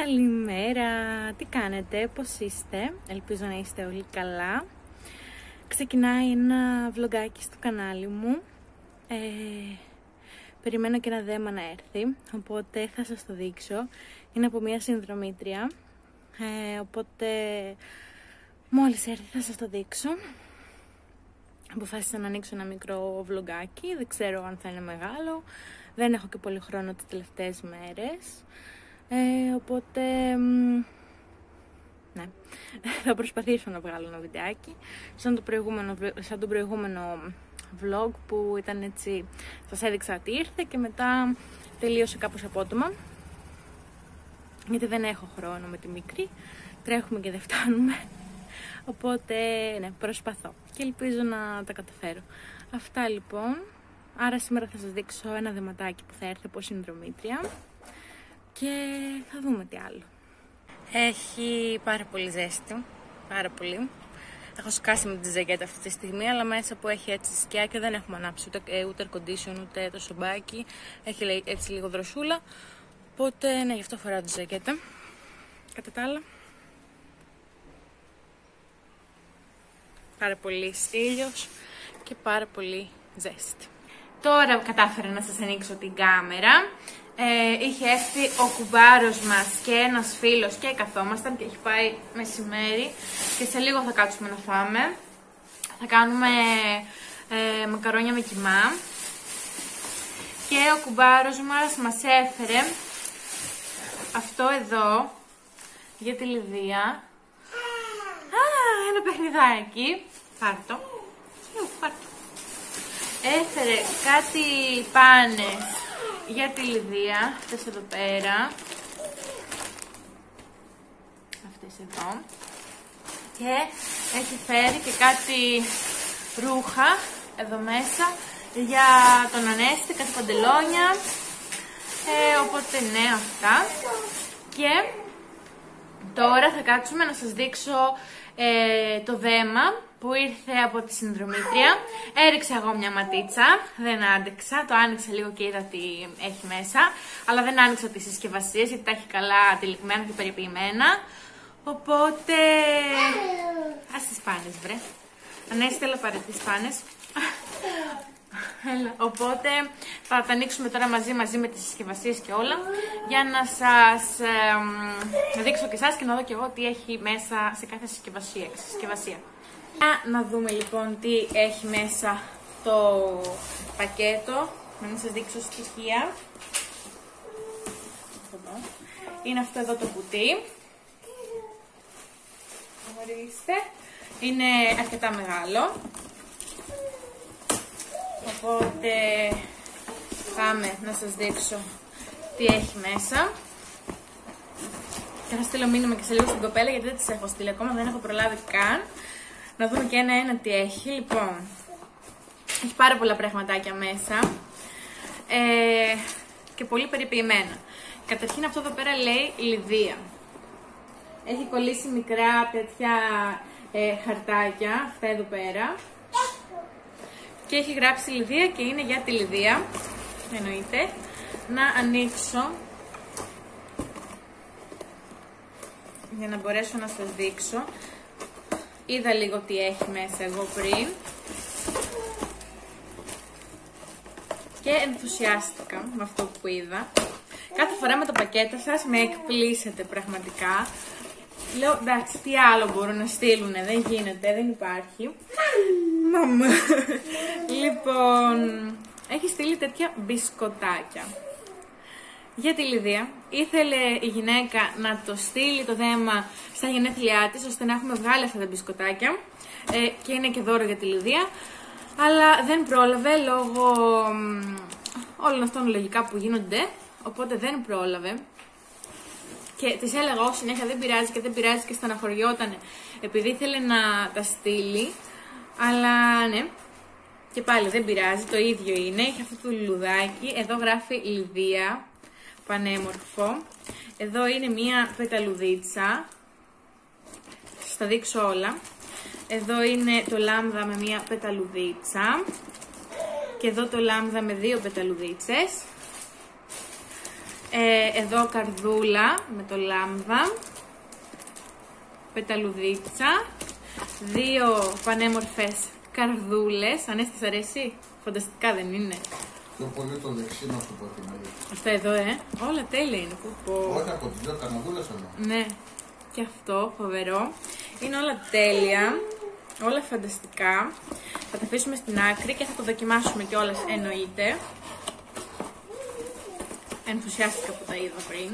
Καλημέρα, τι κάνετε, πώς είστε, ελπίζω να είστε όλοι καλά. Ξεκινάει ένα βλογκάκι στο κανάλι μου, περιμένω και ένα δέμα να έρθει, οπότε θα σας το δείξω. Είναι από μια συνδρομήτρια, οπότε μόλις έρθει θα σας το δείξω. Αποφάσισα να ανοίξω ένα μικρό βλογκάκι, δεν ξέρω αν θα είναι μεγάλο, δεν έχω και πολύ χρόνο τις τελευταίες μέρες. Οπότε, ναι, θα προσπαθήσω να βγάλω ένα βιντεάκι σαν το προηγούμενο vlog που ήταν έτσι, σας έδειξα τι ήρθε και μετά τελείωσε κάπως απότομα, γιατί δεν έχω χρόνο με τη μικρή, τρέχουμε και δεν φτάνουμε, οπότε ναι, προσπαθώ και ελπίζω να τα καταφέρω. Αυτά λοιπόν, άρα σήμερα θα σας δείξω ένα δεματάκι που θα έρθει από συνδρομήτρια και θα δούμε τι άλλο. Έχει πάρα πολύ ζέστη, πάρα πολύ. Έχω σκάσει με τη ζακέτα αυτή τη στιγμή, αλλά μέσα που έχει έτσι σκιά και δεν έχουμε ανάψει ούτε air condition ούτε το σομπάκι. Έχει έτσι λίγο δροσούλα, οπότε ναι, γι' αυτό φοράω τη ζακέτα. Κατά τα άλλα, πάρα πολύ ήλιος και πάρα πολύ ζέστη. Τώρα κατάφερα να σας ανοίξω την κάμερα. Είχε έρθει ο κουμπάρος μας και ένας φίλος και καθόμασταν και έχει πάει μεσημέρι και σε λίγο θα κάτσουμε να φάμε. Θα κάνουμε μακαρόνια με κιμά και ο κουμπάρος μας έφερε αυτό εδώ για τη Λιδία. Ένα παιχνιδάκι. Πάρτο. Έφερε κάτι πάνες για τη Λιδία, αυτές εδώ πέρα, αυτές εδώ, και έχει φέρει και κάτι ρούχα εδώ μέσα για τον Ανέστη, κάτι παντελόνια, οπότε ναι, αυτά. Και τώρα θα κάτσουμε να σας δείξω το δέμα που ήρθε από τη συνδρομήτρια. Έριξα εγώ μια ματίτσα, δεν άντεξα, το άνοιξα λίγο και είδα τι έχει μέσα, αλλά δεν άνοιξα τις συσκευασίες γιατί τα έχει καλά τυλιγμένα και περιποιημένα, οπότε ας τις πάνες βρε. Ανέστη, έλα πάρε τις πάνες. Οπότε θα τα ανοίξουμε τώρα μαζί με τις συσκευασίες και όλα, για να σας δείξω και εσάς και να δω και εγώ τι έχει μέσα σε κάθε συσκευασία. Να δούμε λοιπόν τι έχει μέσα το πακέτο, να σας δείξω στοιχεία. Είναι αυτό εδώ το κουτί. Ορίστε. Είναι αρκετά μεγάλο. Οπότε πάμε να σας δείξω τι έχει μέσα. Και θα στείλω μήνυμα και σε λίγο στην κοπέλα γιατί δεν τις έχω στείλει ακόμα, δεν έχω προλάβει καν. Να δούμε και ένα-ένα τι έχει. Λοιπόν, έχει πάρα πολλά πραγματάκια μέσα και πολύ περιποιημένα. Καταρχήν αυτό εδώ πέρα λέει Λιδία. Έχει κολλήσει μικρά τέτοια χαρτάκια, αυτά εδώ πέρα. Και έχει γράψει Λιδία και είναι για τη Λιδία, εννοείται. Να ανοίξω για να μπορέσω να σας δείξω. Είδα λίγο τι έχει μέσα εγώ πριν και ενθουσιάστηκα με αυτό που είδα. Κάθε φορά με το πακέτο σας με εκπλήσετε πραγματικά. Λέω εντάξει, τι άλλο μπορούν να στείλουνε, δεν γίνεται, δεν υπάρχει. Μαμά. Λοιπόν, έχει στείλει τέτοια μπισκοτάκια για τη Λιδία. Ήθελε η γυναίκα να το στείλει το δέμα στα γενέθλιά της, ώστε να έχουμε βγάλει αυτά τα μπισκοτάκια και είναι και δώρο για τη Λιδία, αλλά δεν πρόλαβε λόγω όλων αυτών λογικά που γίνονται, οπότε δεν πρόλαβε. Και της έλεγα εγώ συνέχεια δεν πειράζει και δεν πειράζει και στεναχωριότανε επειδή ήθελε να τα στείλει, αλλά ναι, και πάλι δεν πειράζει, το ίδιο είναι. Έχει αυτό το λουλουδάκι, εδώ γράφει Λιδία, πανέμορφο. Εδώ είναι μία πεταλουδίτσα, θα τα δείξω όλα. Εδώ είναι το λάμδα με μία πεταλουδίτσα και εδώ το λάμδα με δύο πεταλουδίτσες. Εδώ καρδούλα με το λάμδα, πεταλουδίτσα, 2 πανέμορφες καρδούλες. Ανέστη, σ' αρέσει? Φανταστικά δεν είναι? Πιο πολύ το δεξί μας το προτιμάει. Αυτά εδώ, όλα τέλεια είναι. Όχι, από τις 2 καρδούλες εδώ. Ναι, και αυτό φοβερό. Είναι όλα τέλεια, όλα φανταστικά. Θα τα αφήσουμε στην άκρη και θα το δοκιμάσουμε κιόλας, εννοείται. Ενθουσιάστηκα που τα είδα πριν.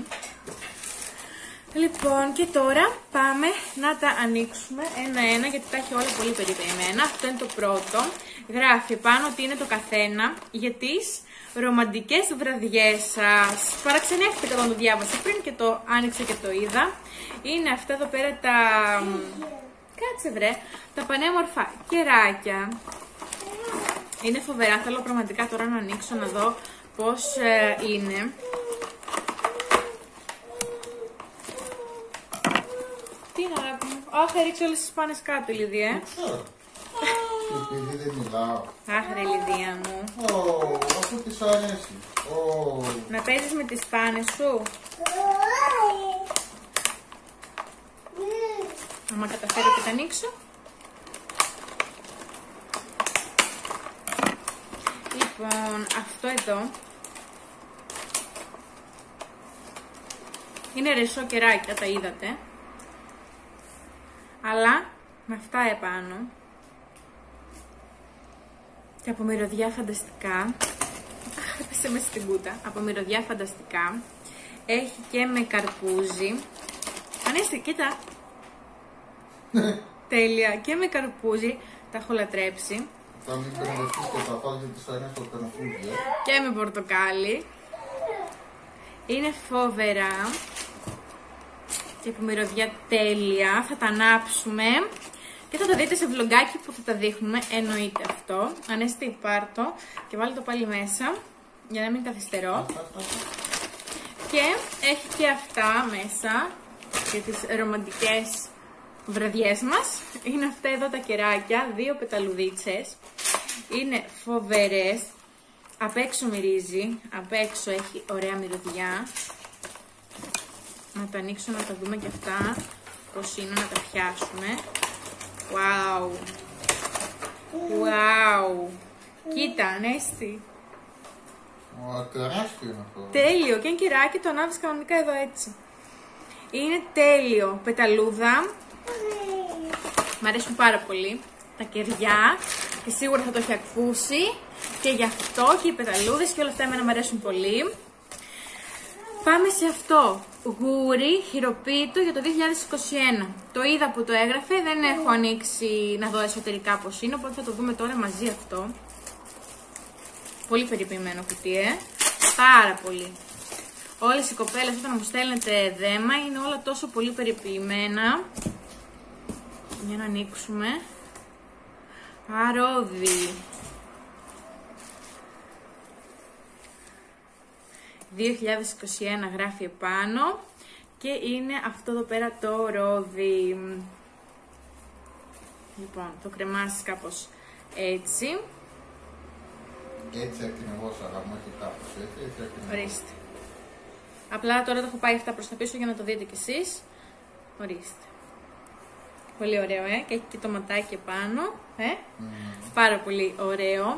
Λοιπόν, και τώρα πάμε να τα ανοίξουμε ένα-ένα, γιατί τα έχει όλα πολύ περιποιημένα. Αυτό είναι το πρώτο. Γράφει πάνω ότι είναι το καθένα για τις ρομαντικές βραδιές σας. Παραξενεύτηκα όταν το διάβασα πριν και το άνοιξα και το είδα. Είναι αυτά εδώ πέρα τα... Κάτσε βρε, τα πανέμορφα κεράκια. Είναι φοβερά, θέλω πραγματικά τώρα να ανοίξω να δω πώς είναι. Τι είναι, αγάπη μου? Αχ, έριξε όλες τις πάνες κάτω, Λιδία. Επειδή δεν μιλάω. Αχ, ρε Λιδία μου. Αυτό της αρέσει. Να παίζεις με τις πάνες σου. Άμα καταφέρω και τα ανοίξω. Λοιπόν, αυτό εδώ είναι ρεσό κεράκια, τα είδατε. Αλλά με αυτά επάνω. Και από μυρωδιά φανταστικά. Έπεσε μέσα στην κούτα. Από μυρωδιά φανταστικά. Έχει και με καρπούζι. Ανέστη, κοίτα. Τέλεια. Και με καρπούζι. Τα έχω λατρέψει. Θα μην μπερδευτείς και θα φας γιατί σ' αρέσει το καρπούζι. Και με πορτοκάλι. Είναι φοβερά. Και από μυρωδιά τέλεια. Θα τα ανάψουμε. Και θα τα δείτε σε βλογκάκι που θα τα δείχνουμε, εννοείται αυτό. Ανέστη, πάρ' το και βάλει το πάλι μέσα, για να μην καθυστερώ. Και έχει και αυτά μέσα, για τις ρομαντικές βραδιές μας. Είναι αυτά εδώ τα κεράκια, 2 πεταλουδίτσες. Είναι φοβερές. Απ' έξω μυρίζει, απ' έξω έχει ωραία μυρωδιά. Να τα ανοίξω να τα δούμε και αυτά, πώς είναι, να τα πιάσουμε. Wow. Wow. Κοίτα, Ανέστη. Τεράστιο είναι αυτό. Τέλειο. Και αν κεράκι το ανάβεις κανονικά εδώ έτσι. Είναι τέλειο. Πεταλούδα. Μ' αρέσουν πάρα πολύ τα κεριά. Και σίγουρα θα το έχει ακούσει. Και γι' αυτό και οι πεταλούδες και όλα αυτά εμένα μ' αρέσουν πολύ. Πάμε σε αυτό. Γούρι χειροποίητο για το 2021. Το είδα που το έγραφε, δεν έχω ανοίξει να δω εσωτερικά πώς είναι, οπότε θα το δούμε τώρα μαζί αυτό. Πολύ περιποιημένο κουτί, πάρα πολύ. Όλες οι κοπέλες όταν μου στέλνετε δέμα είναι όλα τόσο πολύ περιποιημένα. Για να ανοίξουμε. Αρόδι. 2021 γράφει επάνω και είναι αυτό εδώ πέρα το ρόδι. Λοιπόν, το κρεμάσεις κάπως έτσι. Έτσι ακριβώς, αλλά μου έχει κάπως έτσι ακριβώς. Ορίστε. Απλά τώρα το έχω πάει αυτά προς τα πίσω για να το δείτε κι εσείς. Ορίστε. Πολύ ωραίο, και έχει και το ματάκι επάνω, Πάρα πολύ ωραίο.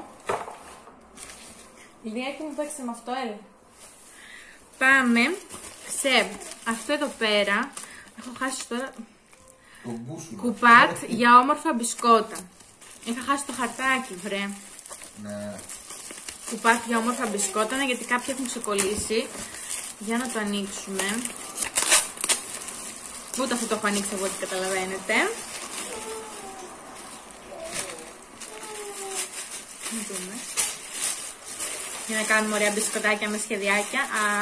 Λιδιάκη μου, παίξε με αυτό, Πάμε σε αυτό εδώ πέρα. Έχω χάσει τώρα. Κουπάτ για όμορφα μπισκότα. Είχα χάσει το χαρτάκι, βρε. Ναι. Κουπάτ για όμορφα μπισκότα, γιατί κάποια έχουν ξεκολλήσει. Για να το ανοίξουμε. Ούτε αυτό το έχω ανοίξει εγώ, ό,τι καταλαβαίνετε. Να δούμε. Για να κάνουμε ωραία μπισκοτάκια με σχεδιάκια.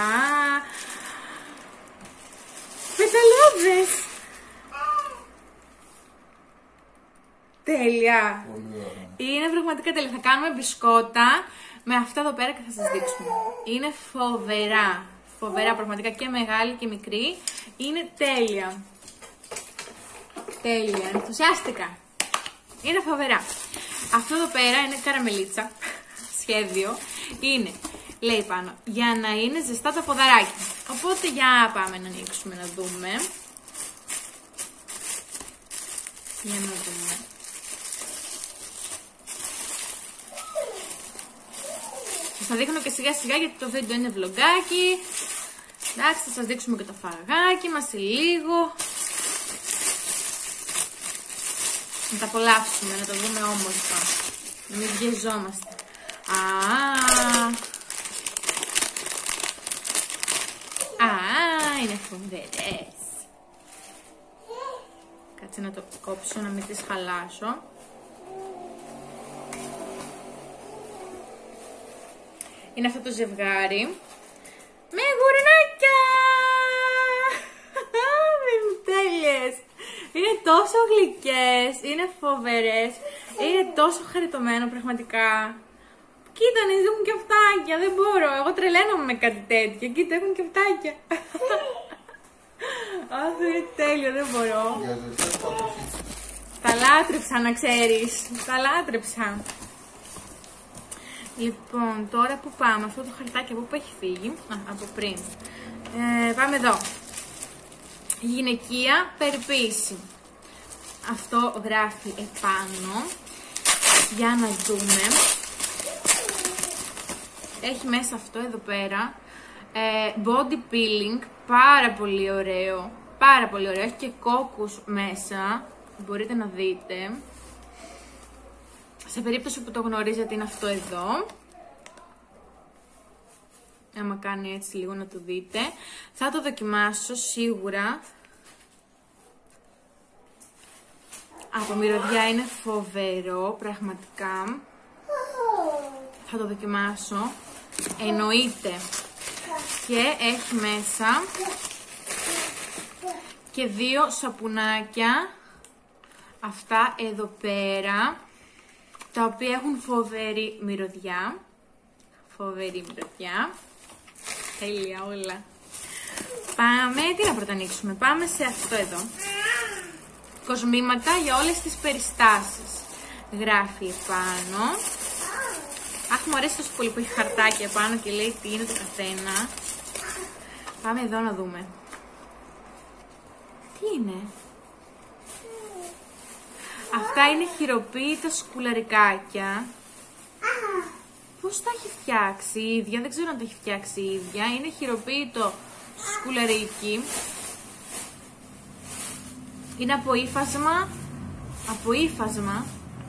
Πεταλούδες! Τέλεια! Είναι πραγματικά τέλεια. Θα κάνουμε μπισκότα με αυτά εδώ πέρα και θα σας δείξουμε. Είναι φοβερά. Φοβερά, πραγματικά, και μεγάλη και μικρή. Είναι τέλεια. Τέλεια. Ενθουσιάστηκα. Είναι φοβερά. Αυτό εδώ πέρα είναι καραμελίτσα. Σχέδιο. Είναι, λέει πάνω, για να είναι ζεστά τα ποδαράκια. Οπότε για πάμε να ανοίξουμε να δούμε. Για να δούμε. Σας τα δείχνω και σιγά σιγά γιατί το βίντεο είναι βλογκάκι. Εντάξει, θα σας δείξουμε και το φαγάκι μας σε λίγο. Να τα απολαύσουμε, να το δούμε όμορφα. Να μην βιαζόμαστε. Είναι φοβερές. Κάτσε να το κόψω, να μην τις χαλάσω. Είναι αυτό το ζευγάρι με γουρνάκια. Είναι τέλειες. Είναι τόσο γλυκές, είναι φοβερές, είναι τόσο χαριτωμένο πραγματικά. Κοίτα, έχουν και αυτάκια, δεν μπορώ. Εγώ τρελαίνομαι με κάτι τέτοιο. Κοίτα, έχουν και αυτάκια. Αχ, είναι τέλειο, δεν μπορώ. Τα λάτρεψα, να ξέρεις. Τα λάτρεψα. Λοιπόν, τώρα που πάμε, αυτό το χαρτάκι από που έχει φύγει, από πριν. Πάμε εδώ. Γυναικεία περιποίηση. Αυτό γράφει επάνω. Για να δούμε. Έχει μέσα αυτό εδώ πέρα. Body peeling. Πάρα πολύ ωραίο. Πάρα πολύ ωραίο. Έχει και κόκκους μέσα. Μπορείτε να δείτε. Σε περίπτωση που το γνωρίζετε είναι αυτό εδώ. Άμα κάνει έτσι λίγο να το δείτε. Θα το δοκιμάσω σίγουρα. Από μυρωδιά είναι φοβερό, πραγματικά. Θα το δοκιμάσω. Εννοείται. Και έχει μέσα και 2 σαπουνάκια. Αυτά εδώ πέρα. Τα οποία έχουν φοβερή μυρωδιά. Φοβερή μυρωδιά. Τέλεια όλα. Πάμε, τι να πρωτανοίξουμε. Πάμε σε αυτό εδώ. Κοσμήματα για όλες τις περιστάσεις. Γράφει επάνω. Αχ, μου αρέσει τόσο πολύ που έχει χαρτάκι επάνω και λέει τι είναι το καθένα. Πάμε εδώ να δούμε. Τι είναι? Αυτά είναι χειροποίητα σκουλαρικάκια. Πώς τα έχει φτιάξει η ίδια, δεν ξέρω αν τα έχει φτιάξει η ίδια. Είναι χειροποίητο σκουλαρίκι. Είναι από ύφασμα. Από ύφασμα.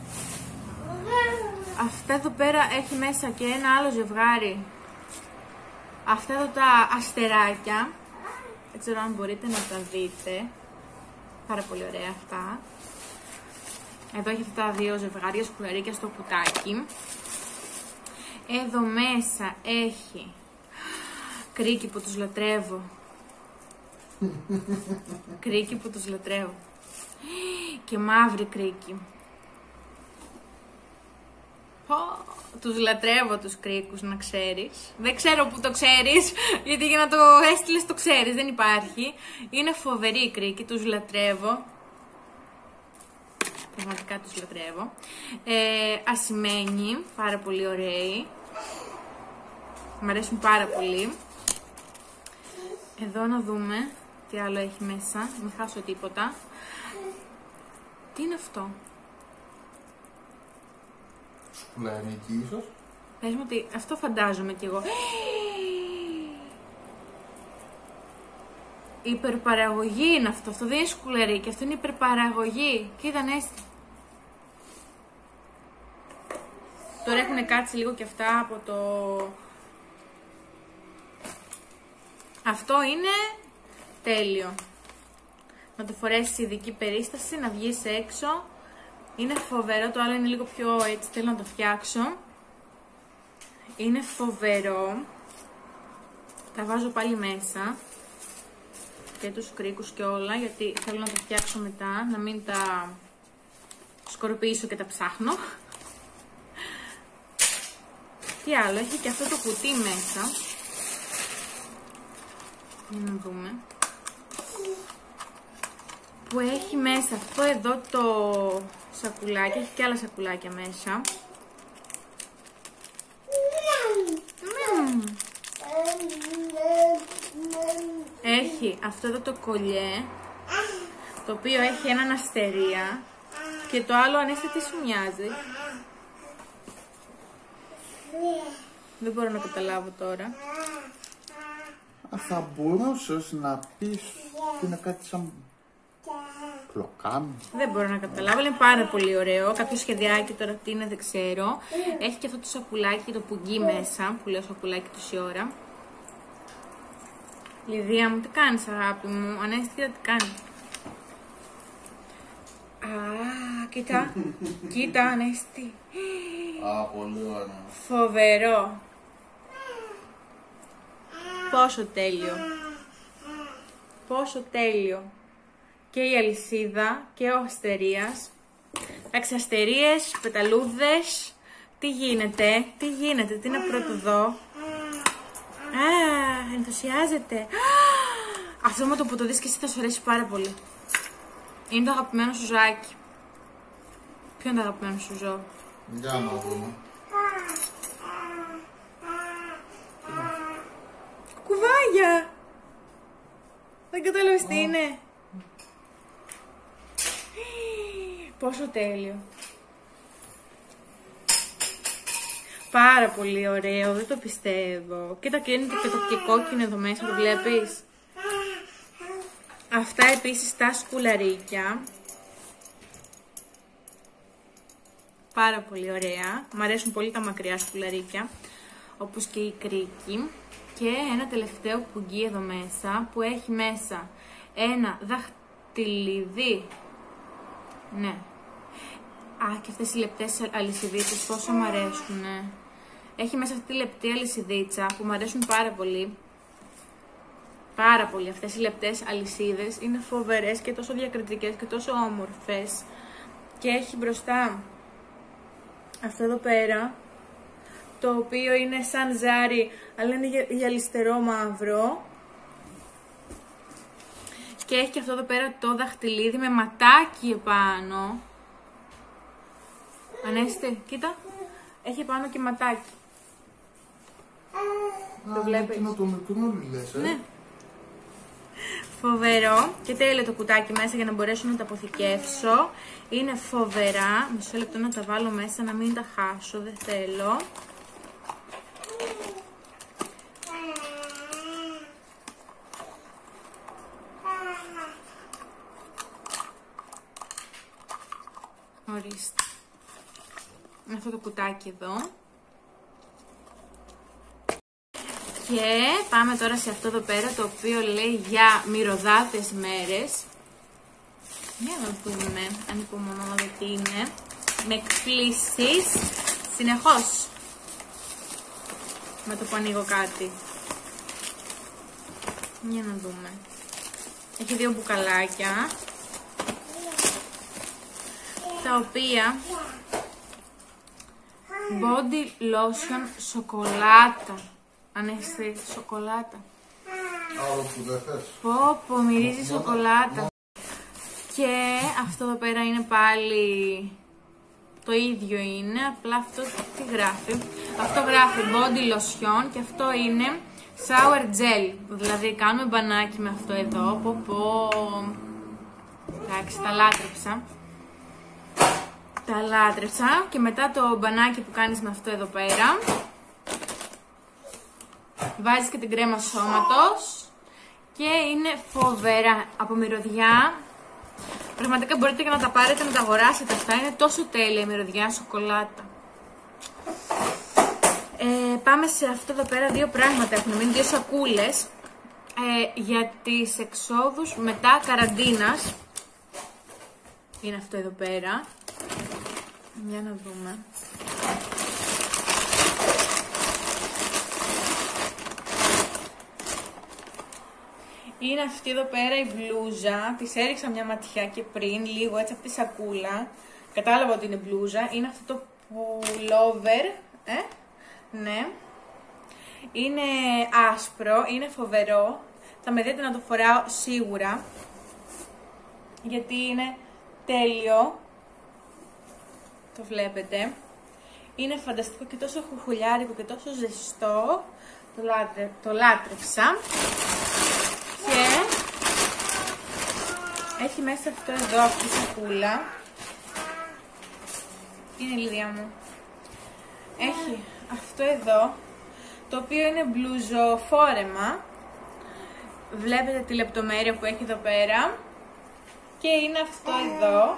Αυτά εδώ πέρα έχει μέσα και ένα άλλο ζευγάρι. Αυτά εδώ τα αστεράκια. Δεν ξέρω αν μπορείτε να τα δείτε. Πάρα πολύ ωραία αυτά. Εδώ έχει αυτά τα 2 ζευγάρια σκουλαρίκια στο κουτάκι. Εδώ μέσα έχει κρίκι που τους λατρεύω. Κρίκι που τους λατρεύω. Και μαύρη κρίκι. Τους λατρεύω τους κρίκους, να ξέρεις. Δεν ξέρω που το ξέρεις, γιατί για να το έστειλες το ξέρεις, δεν υπάρχει. Είναι φοβερή η κρίκη, τους λατρεύω. Πραγματικά τους λατρεύω. Ασημένοι, πάρα πολύ ωραίοι. Μ' αρέσουν πάρα πολύ. Εδώ να δούμε τι άλλο έχει μέσα, μην χάσω τίποτα. Τι είναι αυτό? Σκουλαρίκι ίσως. Πες μου ότι αυτό φαντάζομαι κι εγώ. Υπερπαραγωγή είναι αυτό. Αυτό δεν είναι σκουλαρίκι, αυτό είναι υπερπαραγωγή. Κοίτα, Νέστη. Τώρα έχουν κάτσει λίγο και αυτά από το... Αυτό είναι τέλειο. Να το φορέσεις σε ειδική περίσταση, να βγεις έξω. Είναι φοβερό, το άλλο είναι λίγο πιο έτσι, θέλω να το φτιάξω. Είναι φοβερό. Τα βάζω πάλι μέσα. Και τους κρίκους και όλα, γιατί θέλω να τα φτιάξω μετά, να μην τα σκορπίσω και τα ψάχνω. Τι άλλο, έχει και αυτό το κουτί μέσα. Για να δούμε. Που έχει μέσα αυτό εδώ το σακουλάκι, έχει και άλλα σακουλάκια μέσα. έχει αυτό εδώ το κολλιέ, το οποίο έχει έναν αστερία και το άλλο Ανέστη τι σου μοιάζει? Δεν μπορώ να καταλάβω τώρα. Θα μπορούσες να πεις ότι είναι κάτι σαν πλοκάμι. Δεν μπορώ να καταλάβω, είναι πάρα πολύ ωραίο. Κάποιο σχεδιάκι τώρα τι είναι δεν ξέρω. Έχει και αυτό το σακουλάκι και το πουγγί μέσα, που λέω σακουλάκι τόση ώρα. Λιδία μου, τι κάνεις αγάπη μου? Ανέστη, τι κάνει? Α, κοίτα, κοίτα Ανέστη. Πολύ ωραία. Φοβερό. Πόσο τέλειο. Πόσο τέλειο. Και η αλυσίδα και ο αστερίας. Εντάξει, αστερίες, πεταλούδες. Τι γίνεται, τι γίνεται, τι να πρώτο δω. Α, ενθουσιάζεται. Αυτό με το που το δεις και εσύ θα σου αρέσει πάρα πολύ. Είναι το αγαπημένο σου ζωάκι. Ποιο είναι το αγαπημένο σου ζώο? Για να δούμε. Κουβάγια! Δεν κατάλαβες τι είναι. Πόσο τέλειο. Πάρα πολύ ωραίο, δεν το πιστεύω. Κοίτα και είναι και κόκκινο εδώ μέσα, το βλέπεις? Αυτά επίσης τα σκουλαρίκια. Πάρα πολύ ωραία. Μ' αρέσουν πολύ τα μακριά σκουλαρίκια, όπως και η κρίκη. Και ένα τελευταίο πουγγί εδώ μέσα, που έχει μέσα ένα δαχτυλίδι. Ναι. Α, και αυτές οι λεπτές αλυσιδίτσες πόσο μου αρέσουνε. Έχει μέσα αυτή τη λεπτή αλυσιδίτσα που μου αρέσουν πάρα πολύ. Πάρα πολύ. Αυτές οι λεπτές αλυσίδες είναι φοβερές και τόσο διακριτικές και τόσο όμορφες. Και έχει μπροστά αυτό εδώ πέρα, το οποίο είναι σαν ζάρι, αλλά είναι γυαλιστερό μαύρο. Και έχει και αυτό εδώ πέρα το δαχτυλίδι με ματάκι επάνω. Ανέστη, κοίτα. Έχει επάνω και ματάκι. Το βλέπεις? Είναι το μικρό λες, Ναι. Φοβερό. Και τέλειο το κουτάκι μέσα για να μπορέσω να τα αποθηκεύσω. Είναι φοβερά. Μισό λεπτό να τα βάλω μέσα, να μην τα χάσω. Δεν θέλω. Ορίστε. Αυτό το κουτάκι εδώ. Και πάμε τώρα σε αυτό εδώ πέρα, το οποίο λέει για μυρωδάτες μέρες. Για να δούμε, αν υπομονώ να δω τι είναι. Με εκπλήσεις συνεχώς. Με το που ανοίγω κάτι. Για να δούμε. Έχει δύο μπουκαλάκια, τα οποία body lotion σοκολάτα. Ανέστη, σοκολάτα. Άλλο που δεν θες. Πω, μυρίζει σοκολάτα. Και αυτό εδώ πέρα είναι πάλι το ίδιο είναι, απλά αυτό τι γράφει? Αυτό γράφει body lotion και αυτό είναι shower gel. Δηλαδή κάνουμε μπανάκι με αυτό εδώ. Πω. Εντάξει, τα λάτρεψα. Τα λάτρεψα. Και μετά το μπανάκι που κάνεις με αυτό εδώ πέρα, βάζεις και την κρέμα σώματος και είναι φοβερά από μυρωδιά. Πραγματικά μπορείτε και να τα πάρετε, να τα αγοράσετε αυτά. Είναι τόσο τέλεια η μυρωδιά σοκολάτα. Πάμε σε αυτό εδώ πέρα. Δύο πράγματα έχουν μείνει, δύο σακούλες για τις εξόδους μετά καραντίνας. Είναι αυτό εδώ πέρα. Για να δούμε. Είναι αυτή εδώ πέρα η μπλούζα. Της έριξα μια ματιά και πριν, λίγο έτσι από τη σακούλα. Κατάλαβα ότι είναι μπλούζα. Είναι αυτό το pullover. Ναι. Είναι άσπρο, είναι φοβερό. Θα με δείτε να το φοράω σίγουρα. Γιατί είναι τέλειο. Το βλέπετε. Είναι φανταστικό και τόσο χουχουλιάρικο και τόσο ζεστό. Το λάτρεψα. Και Έχει μέσα αυτό εδώ, αυτή η σακούλα. Είναι Λίδια μου. Έχει αυτό εδώ, το οποίο είναι μπλουζοφόρεμα. Βλέπετε τη λεπτομέρεια που έχει εδώ πέρα. Και είναι αυτό εδώ.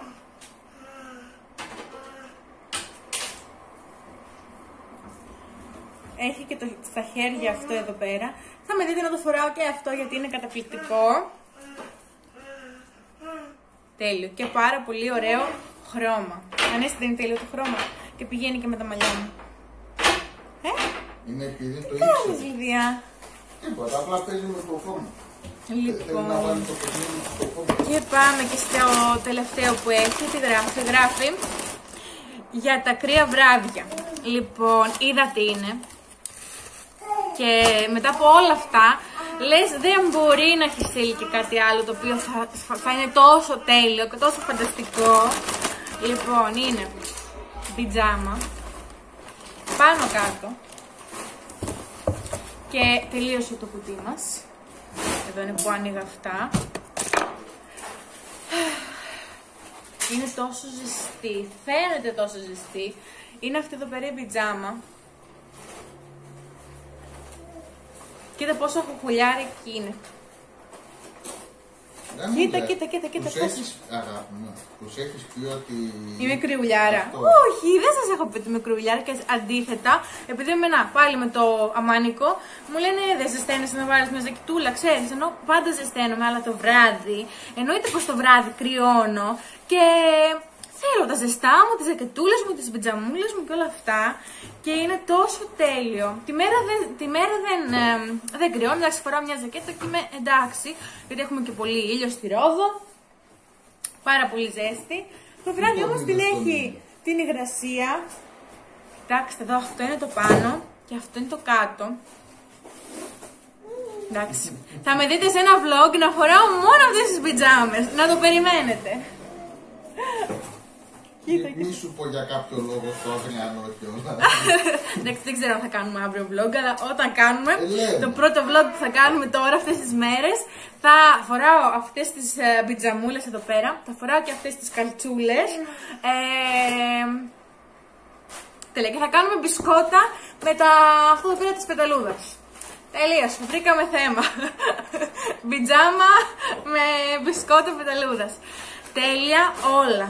Έχει και στα χέρια αυτό εδώ πέρα. Θα με δείτε να το φοράω και αυτό γιατί είναι καταπληκτικό. Τέλειο. Και πάρα πολύ ωραίο χρώμα. Ανέστη, δεν είναι τέλειο το χρώμα? Και πηγαίνει και με τα μαλλιά μου. Είναι επειδή το κάνεις, Λίδια? Τίποτα, απλά παίζει με το χρώμα. Λοιπόν, και πάμε και στο τελευταίο που έχει, τι γράφει για τα κρύα βράδια. Λοιπόν, είδα τι είναι. Και μετά από όλα αυτά, λες δεν μπορεί να έχει στείλει και κάτι άλλο το οποίο θα είναι τόσο τέλειο και τόσο φανταστικό. Λοιπόν, είναι πιτζάμα, πάνω κάτω. Και τελείωσε το κουτί μας. Εδώ είναι που άνοιγα αυτά. Είναι τόσο ζεστή, φαίνεται τόσο ζεστή. Είναι αυτή εδώ πέρα η πιτζάμα. Κοίτα πόσο χοχολιάρικη είναι. Κοίτα. Τους έχεις πει ότι... Είμαι κρυουλιάρα. Όχι, δεν σας έχω πει ότι είμαι κρυουλιάρα και αντίθετα, επειδή εμένα πάλι με το αμάνικο μου λένε δεν ζεσταίνεσαι να βάλεις μια ζακετούλα, ξέρεις, ενώ πάντα ζεσταίνομαι, αλλά το βράδυ, εννοείται πως το βράδυ κρυώνω και θέλω τα ζεστά μου, τις ζακετούλες μου, τις πιτζαμούλες μου και όλα αυτά και είναι τόσο τέλειο. Τη μέρα δεν κρυώνω, εντάξει, φοράω μια ζακέτα και είμαι εντάξει, γιατί έχουμε και πολύ ήλιο στη Ρόδο, πάρα πολύ ζέστη. Το βράδυ όμως την έχει την υγρασία. Κοιτάξτε εδώ, αυτό είναι το πάνω και αυτό είναι το κάτω. Εντάξει, θα με δείτε σε ένα vlog να φοράω μόνο αυτές τις πιτζάμες, να το περιμένετε. Μη σου πω για κάποιο λόγο στο αγριανό και όλα. Εντάξει, δεν ξέρω αν θα κάνουμε αύριο vlog, αλλά όταν κάνουμε, το πρώτο vlog που θα κάνουμε τώρα αυτές τις μέρες, θα φοράω αυτές τις πιτζαμούλες εδώ πέρα, θα φοράω και αυτές τις καλτσούλες. Τέλεια, και θα κάνουμε μπισκότα με αυτό εδώ πέρα της πεταλούδας. Τελείωσε, βρήκαμε θέμα. Πιτζάμα με μπισκότα πεταλούδας. Τέλεια όλα,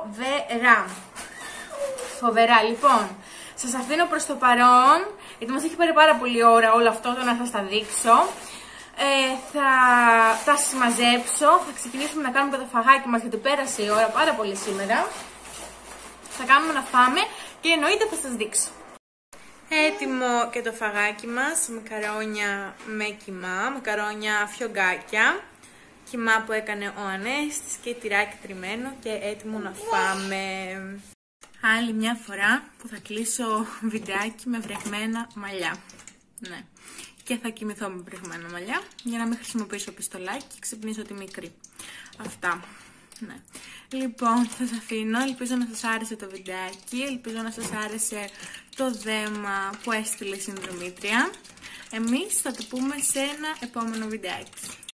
φοβερά. Λοιπόν, σας αφήνω προς το παρόν, γιατί μας έχει πάρει πάρα πολύ ώρα όλο αυτό το να σας τα δείξω. Θα τα συμμαζέψω, θα ξεκινήσουμε να κάνουμε και το φαγάκι μας, γιατί πέρασε η ώρα πάρα πολύ σήμερα. Θα κάνουμε να φάμε και εννοείται θα σας δείξω. Έτοιμο και το φαγάκι μας, μακαρόνια με κιμά, μακαρόνια φιωγκάκια. Κιμά που έκανε ο Ανέστης και τυράκι τριμμένο και έτοιμο να φάμε. Άλλη μια φορά που θα κλείσω βιντεάκι με βρεγμένα μαλλιά. Ναι. Και θα κοιμηθώ με βρεγμένα μαλλιά για να μην χρησιμοποιήσω πιστολάκι και ξυπνήσω τη μικρή. Αυτά. Ναι. Λοιπόν, θα σας αφήνω. Ελπίζω να σας άρεσε το βιντεάκι. Ελπίζω να σας άρεσε το δέμα που έστειλε η συνδρομήτρια. Εμείς θα το πούμε σε ένα επόμενο βιντεάκι.